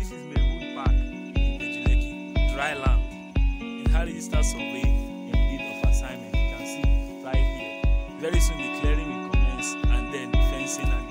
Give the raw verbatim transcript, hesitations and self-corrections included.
This is MARYWOOD Park in Ibeju Lekki, dry land. In her register survey in deed of assignment, you can see right here. Very soon the clearing will commence, and then the fencing and